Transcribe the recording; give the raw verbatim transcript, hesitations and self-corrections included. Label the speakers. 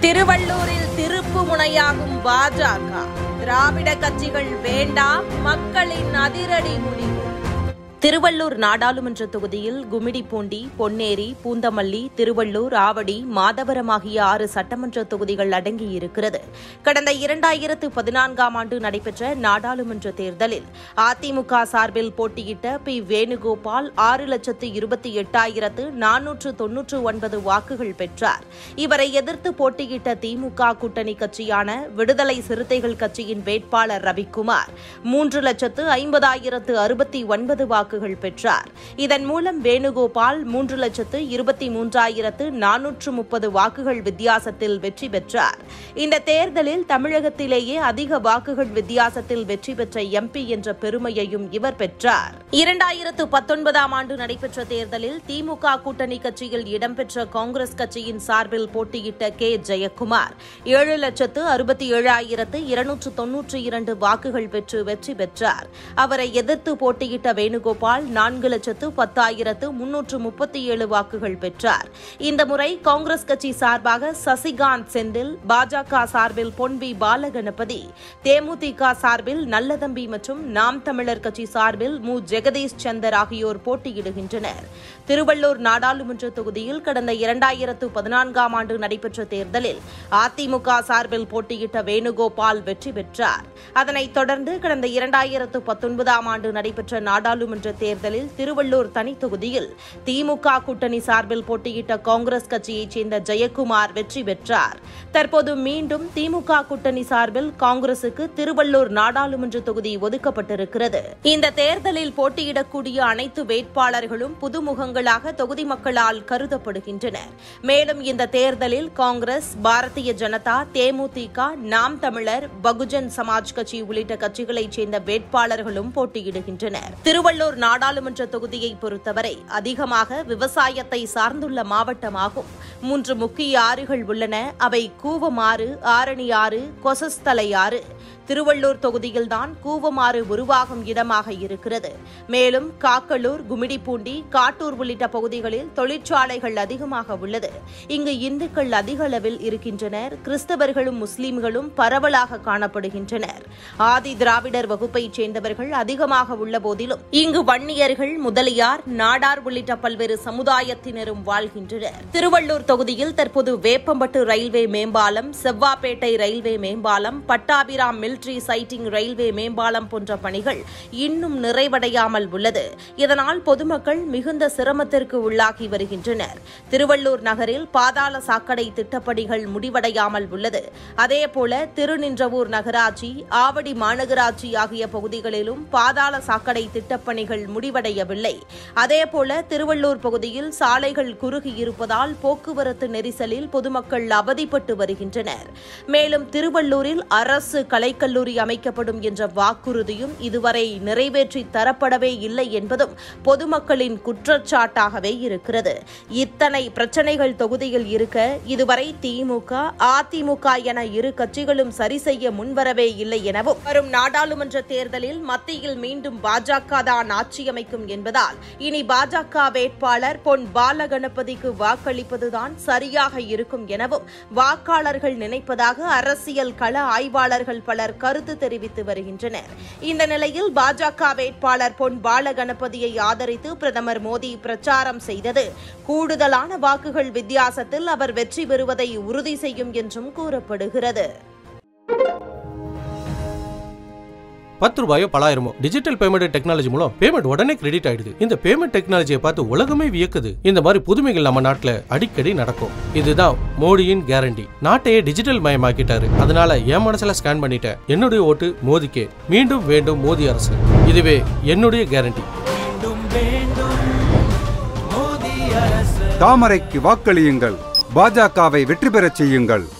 Speaker 1: திருவள்ளூரில் திருப்பு முனையாகும் பாஜக. திராவிட கட்சிகள் வேண்டாம், மக்களின் அதிரடி முடிவு. திருவள்ளூர் நாடாளுமன்ற தொகுதியில் கும்மிடிப்பூண்டி, பொன்னேரி, பூந்தமல்லி, திருவள்ளூர், ஆவடி, மாதவரம் ஆகிய ஆறு சட்டமன்ற தொகுதிகள் அடங்கியிருக்கிறது. கடந்த இரண்டாயிரத்து பதினான்காம் ஆண்டு நடைபெற்ற நாடாளுமன்ற தேர்தலில் அதிமுக சார்பில் போட்டியிட்ட பி வேணுகோபால் ஆறு லட்சத்து இருபத்தி எட்டாயிரத்து நானூற்று தொன்னூற்று ஒன்பது வாக்குகள் பெற்றார். இவரை எதிர்த்து போட்டியிட்ட திமுக கூட்டணி கட்சியான விடுதலை சிறுத்தைகள் கட்சியின் வேட்பாளர் ரவிக்குமார் மூன்று லட்சத்து ஐம்பதாயிரத்து அறுபத்தி ஒன்பது வாக்குகள் பெற்றார். இதன் மூலம் வேணுகோபால் மூன்று லட்சத்து இருபத்தி மூன்றாயிரத்து நானூற்று முப்பது வாக்குகள் வித்தியாசத்தில் வெற்றி பெற்றார். இந்த தேர்தலில் தமிழகத்திலேயே அதிக வாக்குகள் வித்தியாசத்தில் வெற்றி பெற்ற எம்பி என்ற பெருமையையும் இவர் பெற்றார். இரண்டாயிரத்து பத்தொன்பதாம் ஆண்டு நடைபெற்ற தேர்தலில் திமுக கூட்டணி கட்சியில் இடம்பெற்ற காங்கிரஸ் கட்சியின் சார்பில் போட்டியிட்ட கே ஜெயக்குமார் ஏழு லட்சத்து அறுபத்தி ஏழாயிரத்து இருநூற்று தொன்னூற்றி இரண்டு வாக்குகள் பெற்று வெற்றி பெற்றார். அவரை எதிர்த்து போட்டியிட்ட வேணுகோபால் நான்கு லட்சத்து பத்தாயிரத்து முன்னூற்று முப்பத்தி ஏழு வாக்குகள் பெற்றார். இந்த முறை காங்கிரஸ் கட்சி சார்பாக சசிகாந்த் செந்தில், பாஜக சார்பில் பொன் வி பாலகணபதி, தேமுதிக சார்பில் நல்லதம்பி மற்றும் நாம் தமிழர் கட்சி சார்பில் மு ஜெகதீஷ் சந்தர் ஆகியோர் போட்டியிடுகின்றனர். திருவள்ளூர் நாடாளுமன்ற தொகுதியில் கடந்த இரண்டாயிரத்து பதினான்காம் ஆண்டு நடைபெற்ற தேர்தலில் அதிமுக சார்பில் போட்டியிட்ட வேணுகோபால் வெற்றி பெற்றார். அதனைத் தொடர்ந்து கடந்த இரண்டாயிரத்து பத்தொன்பதாம் ஆண்டு நடைபெற்ற நாடாளுமன்ற தேர்தலில் திருவள்ளூர் தனி தொகுதியில் திமுக கூட்டணி சார்பில் போட்டியிட்ட காங்கிரஸ் கட்சியைச் சேர்ந்த ஜெயக்குமார் வெற்றி பெற்றார். தற்போது மீண்டும் திமுக கூட்டணி சார்பில் காங்கிரசுக்கு திருவள்ளூர் நாடாளுமன்ற தொகுதி ஒதுக்கப்பட்டிருக்கிறது. இந்த தேர்தலில் போட்டியிடக்கூடிய அனைத்து வேட்பாளர்களும் புதுமுகங்களாக தொகுதி மக்களால் கருதப்படுகின்றனர். மேலும் இந்த தேர்தலில் காங்கிரஸ், பாரதிய ஜனதா, தேமுதிக, நாம் தமிழர், பகுஜன் சமாஜ் கட்சி உள்ளிட்ட கட்சிகளைச் சேர்ந்த வேட்பாளர்களும் போட்டியிடுகின்றனர். திருவள்ளூர் நாடாளுமன்ற தொகுதியை பொறுத்தவரை அதிகமாக விவசாயத்தை சார்ந்துள்ள மாவட்டமாகும். மூன்று முக்கிய ஆறுகள் உள்ளன. அவை கூவமாறு, ஆரணி ஆறு, கொசஸ்தலை ஆறு. திருவள்ளூர் தொகுதியில்தான் கூவமாறு உருவாகும் இடமாக இருக்கிறது. மேலும் காக்கலூர், கும்மிடிப்பூண்டி, காட்டூர் உள்ளிட்ட பகுதிகளில் தொழிற்சாலைகள் அதிகமாக உள்ளது. இங்கு இந்துக்கள் அதிக அளவில் இருக்கின்றனர். கிறிஸ்தவர்களும் முஸ்லீம்களும் பரவலாக காணப்படுகின்றனர். ஆதி திராவிடர் வகுப்பைச் சேர்ந்தவர்கள் அதிகமாக உள்ள போதிலும் இங்கு வன்னியர்கள், முதலியார், நாடார் உள்ளிட்ட பல்வேறு சமுதாயத்தினரும் வாழ்கின்றனர். திருவள்ளூர் தொகுதியில் தற்போது வேப்பம்பட்டு ரயில்வே மேம்பாலம், செவ்வாப்பேட்டை ரயில்வே மேம்பாலம், பட்டாபிராம் மிலிட்டரி சைட்டிங் ரயில்வே மேம்பாலம் போன்ற பணிகள் இன்னும் நிறைவடையாமல் உள்ளது. இதனால் பொதுமக்கள் மிகுந்த சிரமத்திற்கு உள்ளாகி வருகின்றனர். திருவள்ளூர் நகரில் பாதாள சாக்கடை திட்டப்பணிகள் முடிவடையாமல் உள்ளது. அதேபோல திருநின்றவூர் நகராட்சி, ஆவடி மாநகராட்சி ஆகிய பகுதிகளிலும் பாதாள சாக்கடை திட்டப்பணிகள் முடிவடையவில்லை. அதேபோல திருவள்ளூர் பகுதியில் சாலைகள் குறுகியிருப்பதால் போக்குவரத்து நெரிசலில் பொதுமக்கள் அவதிப்பட்டு வருகின்றனர். மேலும் திருவள்ளூரில் அரசு கலைக்கல்லூரி அமைக்கப்படும் என்ற வாக்குறுதியும் இதுவரை நிறைவேற்றி தரப்படவே இல்லை என்பதும் பொதுமக்களின் குற்றச்சாட்டாகவே இருக்கிறது. இத்தனை பிரச்சனைகள் தொகுதியில் இருக்க இதுவரை திமுக, அதிமுக என இரு கட்சிகளும் சரி செய்ய முன்வரவே இல்லை எனவும் வரும் நாடாளுமன்ற தேர்தலில் மத்தியில் மீண்டும் பாஜக தான் ஆட்சி அமைக்கும் என்பதால் இனி பாஜக வேட்பாளர் பொன் பாலகணபதிக்கு வாக்களிப்பதுதான் சரியாக இருக்கும் எனவும் வாக்காளர்கள் நினைப்பதாக அரசியல் கள ஆய்வாளர்கள் பலர் கருத்து தெரிவித்து வருகின்றனர். இந்த நிலையில் பாஜக வேட்பாளர் பொன் பாலகணபதியை ஆதரித்து பிரதமர் மோடி பிரச்சாரம் செய்தது கூடுதலான வாக்குகள் வித்தியாசத்தில் அவர் வெற்றி பெறுவதை உறுதி செய்யும் என்றும் கூறப்படுகிறது.
Speaker 2: பத்து ரூபாயோ பலாயிரமோ டிஜிட்டல் பேமெண்ட் டெக்னாலஜி மூலம் பேமெண்ட் உடனே கிரெடிட் ஆயிடுது. இந்த பேமெண்ட் டெக்னாலஜியை பார்த்து உலகமே வியக்குது. இந்த மாதிரி புதுமைகள் நம்ம நாட்டுல அடிக்கடி நடக்கும். இதுதான் மோடியின் கேரண்டி. நாட்டையே டிஜிட்டல் மயமாக்கிட்டாரு. அதனால என் மனசுல ஸ்கேன் பண்ணிட்டேன். என்னுடைய ஓட்டு மோதிக்கே. மீண்டும் வேண்டும் மோடி அரசு. இதுவே என்னுடைய கேரண்டி.
Speaker 3: தாமரைக்கு வாக்களியுங்கள். பாஜகவை வெற்றி பெறச் செய்யுங்கள்.